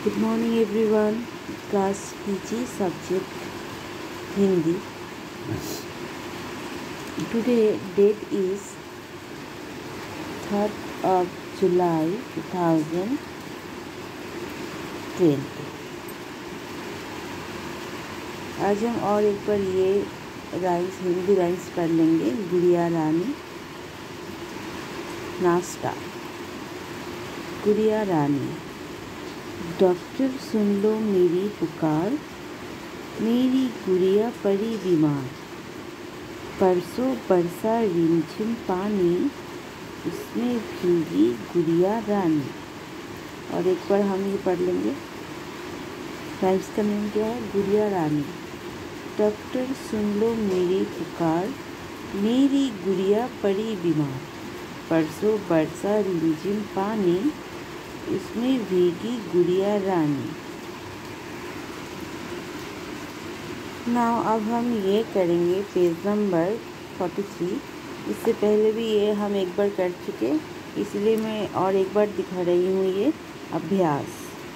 Good morning everyone. Class PG subject Hindi. Today date is 3rd of July 2020. आज हम और एक बार ये राइम्स हिंदी राइम्स पढ़ लेंगे। गुड़िया रानी। नाश्ता। गुड़िया रानी। डॉक्टर सुन लो मेरी पुकार, मेरी गुड़िया पड़ी बीमार। परसों बरसा रिमझिम पानी, उसमें भीगी गुड़िया रानी। और एक बार हम ये पढ़ लेंगे। राइम्स का नेम क्या है? गुड़िया रानी। डॉक्टर सुन लो मेरी पुकार, मेरी गुड़िया पड़ी बीमार। परसों बरसा रिमझिम पानी, उसमें भीगी गुड़िया रानी। नाउ अब हम ये करेंगे पेज नंबर 43। इससे पहले भी ये हम एक बार कर चुके, इसलिए मैं और एक बार दिखा रही हूँ ये अभ्यास।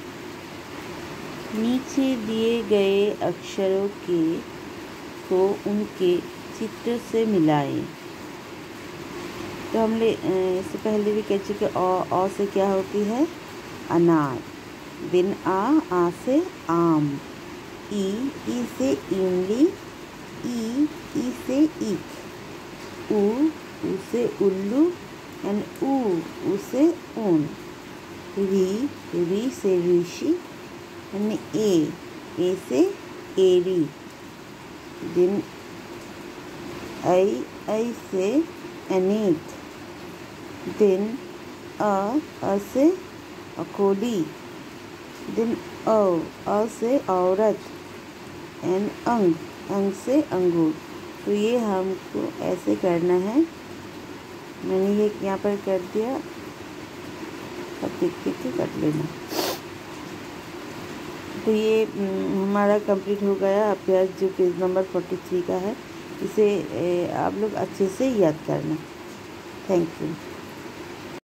नीचे दिए गए अक्षरों को उनके चित्र से मिलाएं। तो हमने इससे पहले भी कह चुके। औ से क्या होती है? अनार। दिन आ से आम। ई से इमली। ई से ईख। ऊ से उल्लू एंड ऊ से ऊन। री से ऋषि एंड ए से एरी। दिन आई से अनेक। दिन अ से अकोली। दिन अ से औरत एंड अंग से अंगूर। तो ये हमको ऐसे करना है। मैंने ये यहाँ पर कर दिया, अब देख के कर लेना। तो ये हमारा कंप्लीट हो गया अभ्यास, जो पेज नंबर 43 का है। इसे आप लोग अच्छे से याद करना। Thank you.